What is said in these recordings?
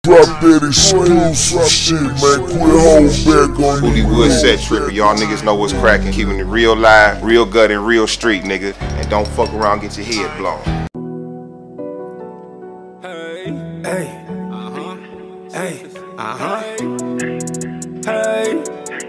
Drop that exclusive shit, man. Quit holding back on Booty Wood Set Tripper. Y'all niggas know what's cracking. Keeping it real live, real gut, and real street, nigga. And don't fuck around, get your head blown. Hey, hey, hey, hey,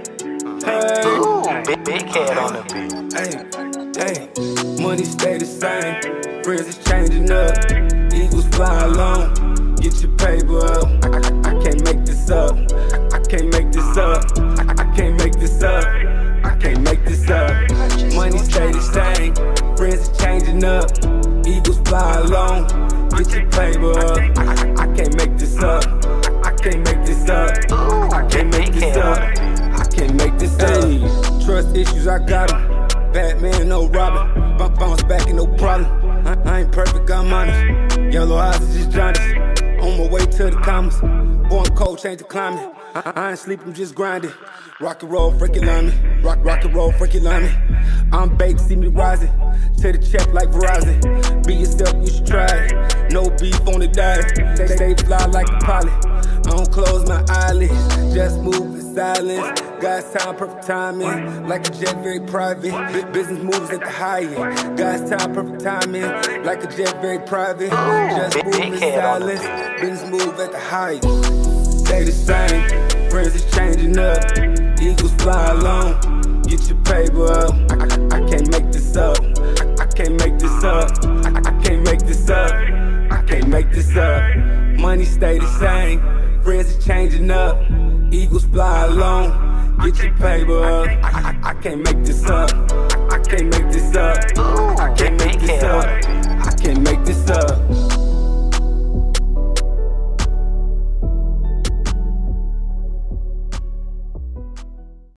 hey, Big head on the beat. hey, money stay the same, friends is changing up, eagles fly alone, get your paper up, I can't make this up, I can't make this up, I can't make this up, I can't make this up, money stay the same, friends is changing up, eagles fly alone, get your paper up, I can't make this up, I can't make this up, I can't make this up, I can't make this up. Trust issues, I got 'em. Batman, no Robin. Bounce back, no problem. I ain't perfect, I'm honest. Yellow eyes is just jaundice. On my way to the commas. Born cold, change the climate. I ain't sleep, I'm just grinding. Rock and roll, freaking lineman. Rock and roll, freaking lineman. I'm baked, see me rising. To the check like Verizon. Be yourself, you should try it. No beef on the diet. Stay fly like a pilot. I don't close my eyelids. Just move in silence. God's time, perfect timing. Like a jet, very private. Business moves at the high end. God's time, perfect timing. Like a jet, very private. Just move in silence. Business move at the high end. Stay the same. Friends is changing up. Eagles fly alone. Get your paper up. I can't make this up. I can't make this up. I can't make this up. I can't make this up. Money stay the same. Friends is changing up. Eagles fly alone. Get your paper up. I can't make this up. I can't make this up. I can't make this up. I can't make this up.